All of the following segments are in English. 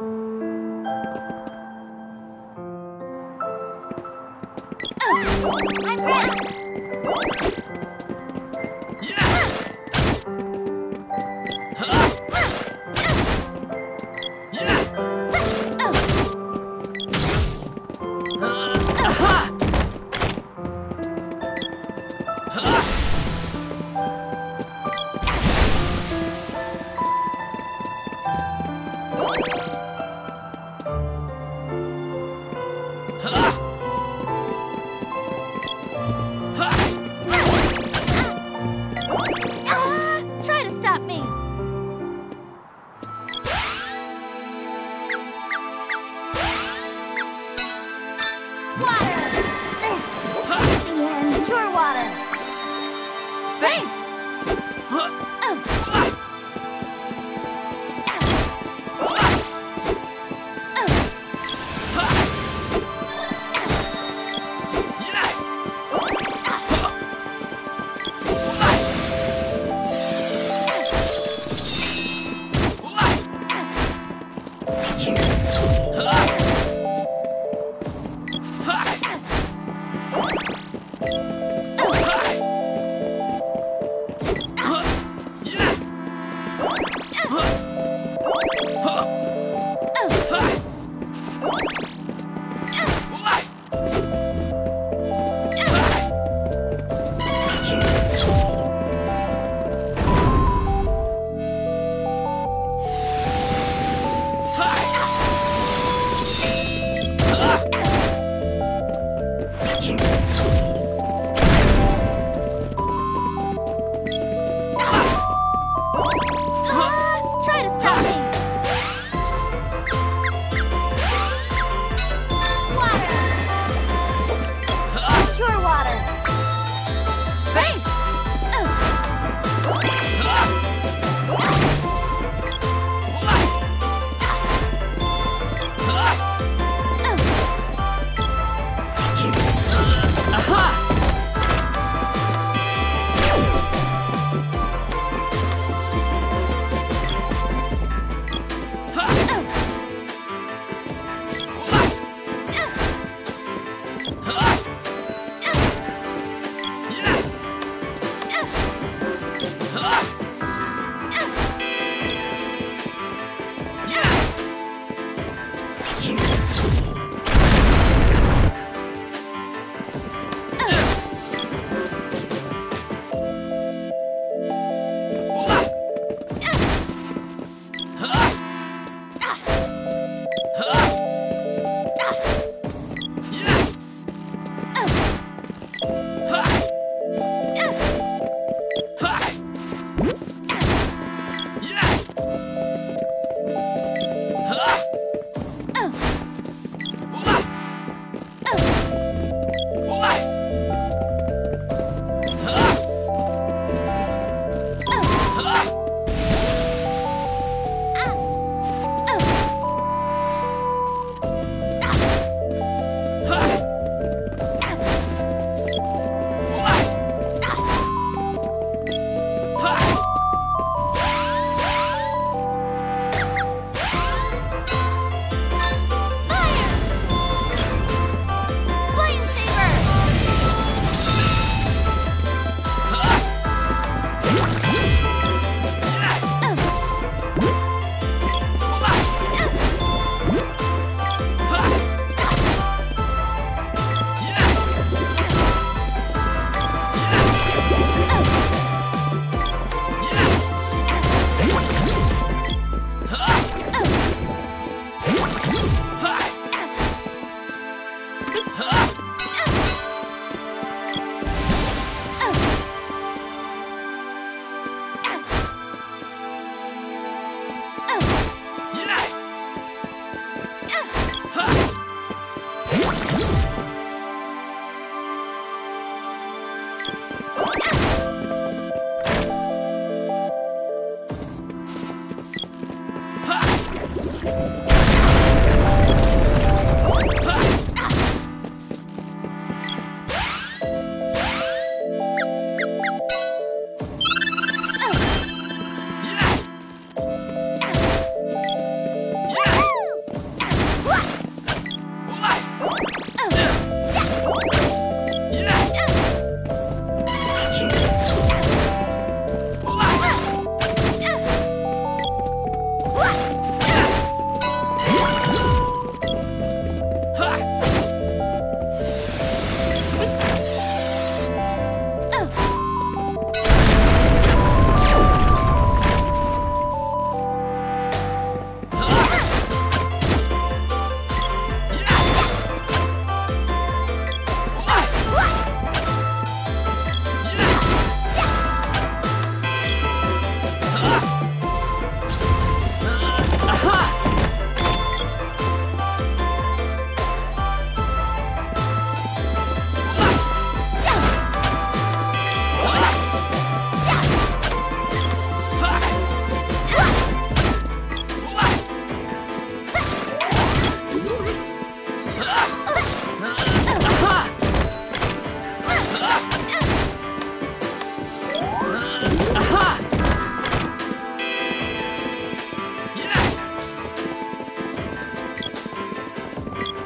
I'm ready! Try to stop me! Water! This is the end. Your water! Thanks! Try to stop me! Water! Pure water! Thanks!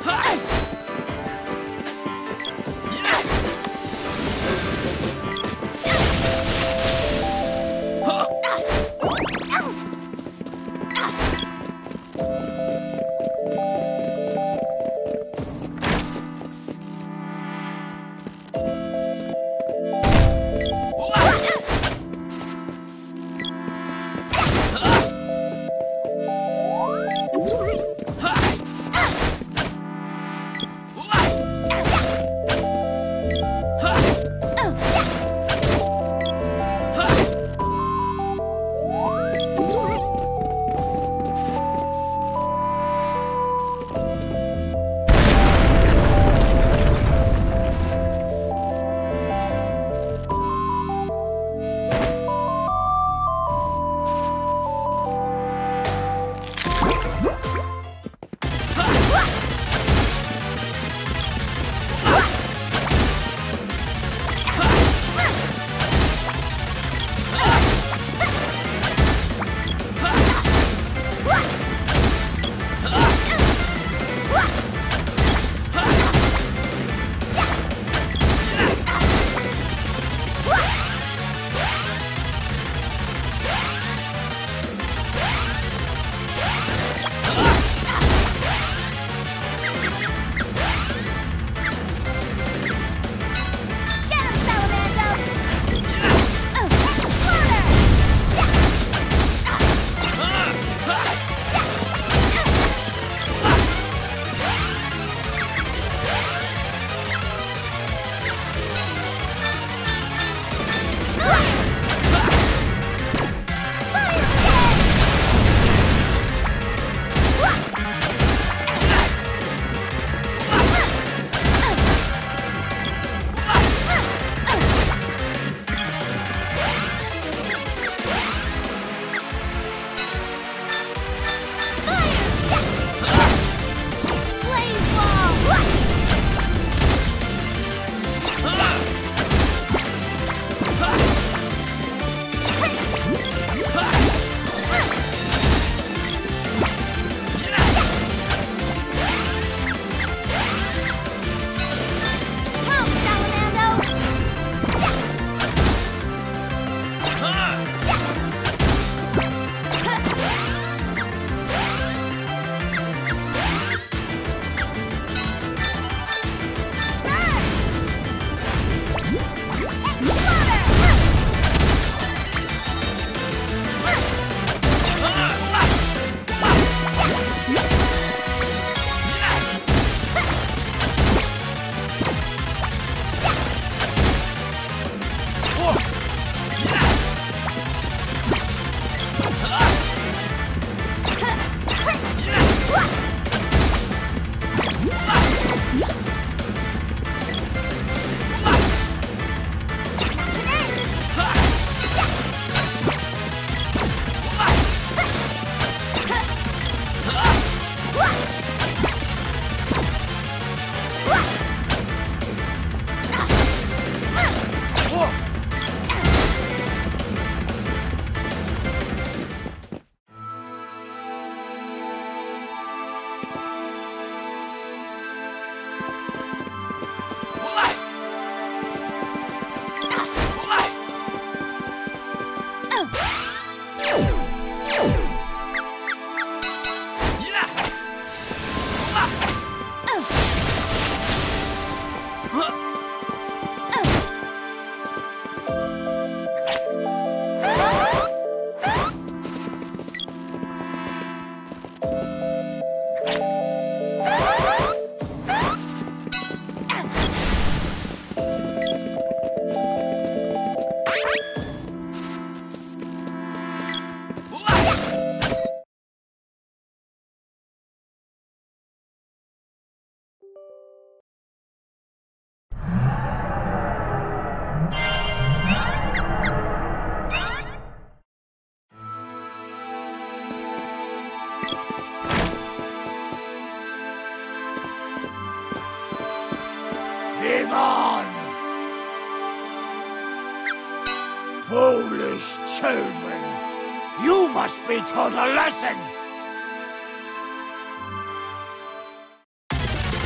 Begone! Foolish children! You must be taught a lesson!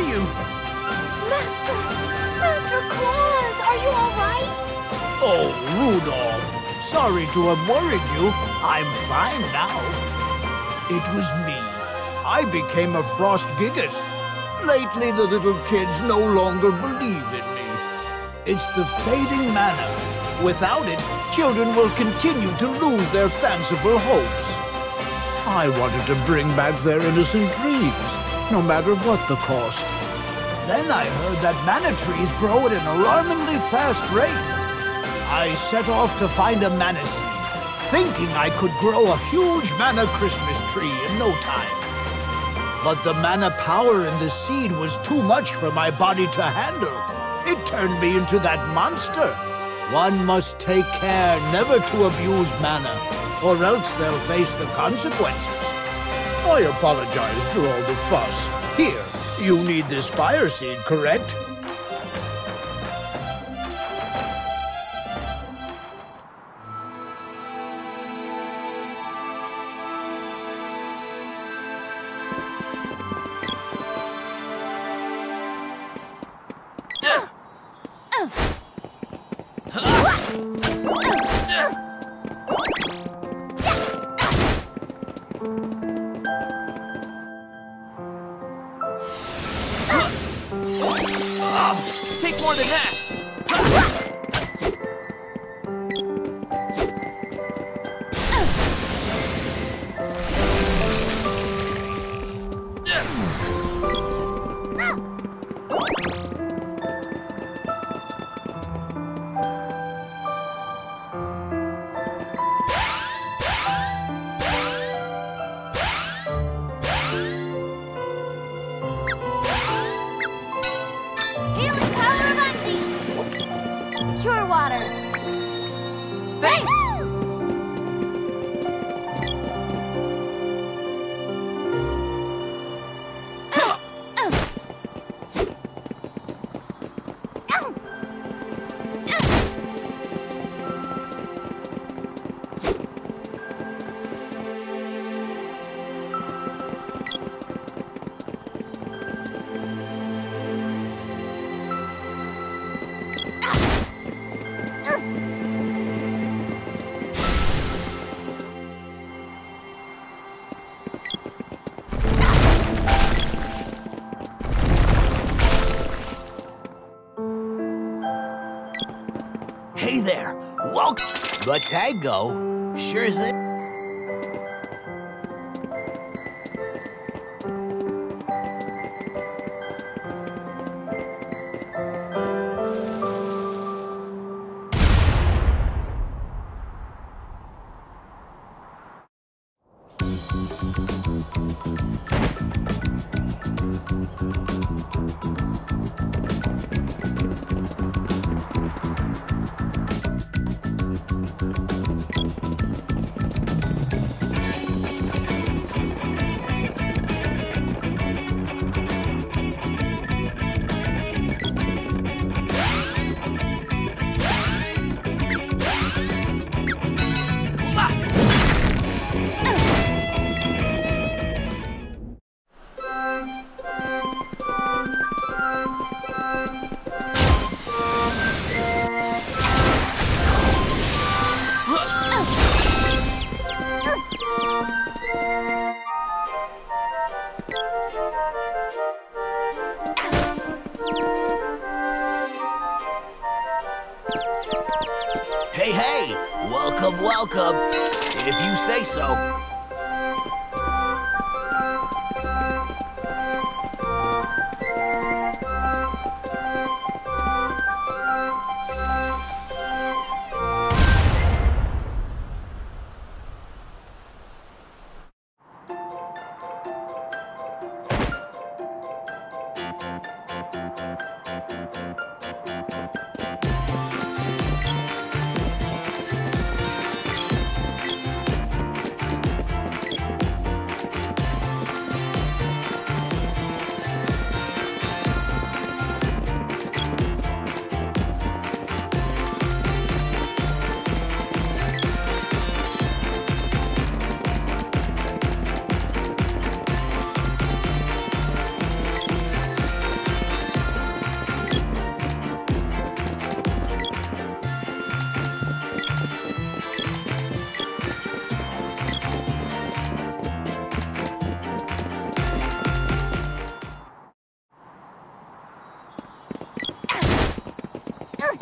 you? Master Claus, are you all right? Oh, Rudolph. Sorry to have worried you. I'm fine now. It was me. I became a Frost Gigas. Lately, the little kids no longer believe in me. It's the fading mana. Without it, children will continue to lose their fanciful hopes. I wanted to bring back their innocent dreams, no matter what the cost. Then I heard that mana trees grow at an alarmingly fast rate. I set off to find a mana seed, thinking I could grow a huge mana Christmas tree in no time. But the mana power in the seed was too much for my body to handle. It turned me into that monster. One must take care never to abuse mana, or else they'll face the consequences. I apologize for all the fuss. Here, you need this fire seed, correct? Take more than that! Healing power of Undi. Cure water. Thanks! Hey there, welcome. The tango sure is it. Hey, welcome, if you say so.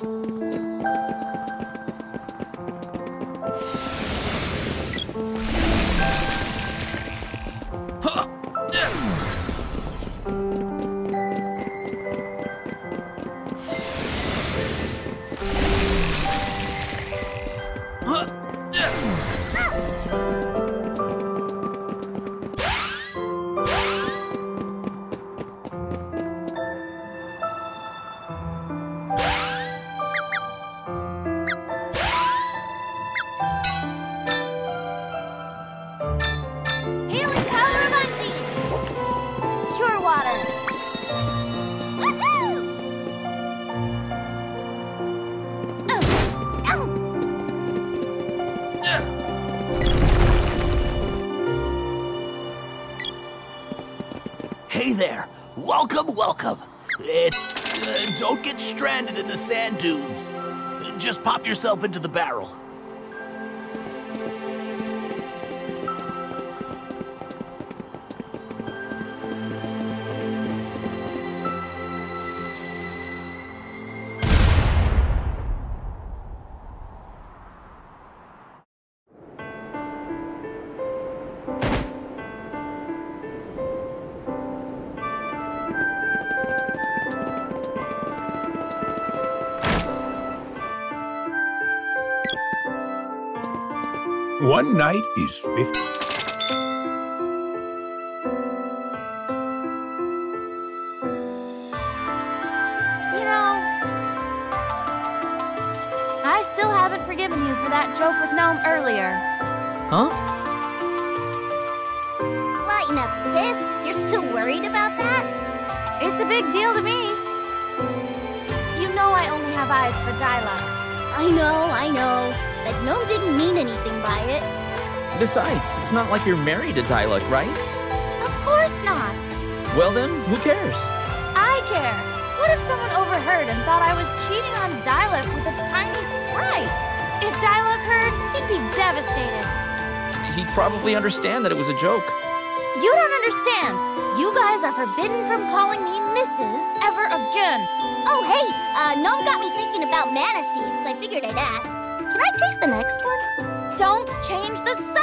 Healing power of Unseen! Cure water! Woohoo! Oh. Ow! Hey there. Welcome, welcome. Don't get stranded in the sand dunes. Just pop yourself into the barrel. One night is 50. You know, I still haven't forgiven you for that joke with Gnome earlier. Huh? Lighten up, sis. You're still worried about that? It's a big deal to me. You know I only have eyes for Dyluck. I know. But Gnome didn't mean anything by it. Besides, it's not like you're married to Dyluck, right? Of course not. Well then, who cares? I care. What if someone overheard and thought I was cheating on Dyluck with a tiny sprite? If Dyluck heard, he'd be devastated. He'd probably understand that it was a joke. You don't understand. You guys are forbidden from calling me Mrs. ever again. Oh, hey, Gnome got me thinking about mana seeds, so I figured I'd ask. Can I taste the next one? Don't change the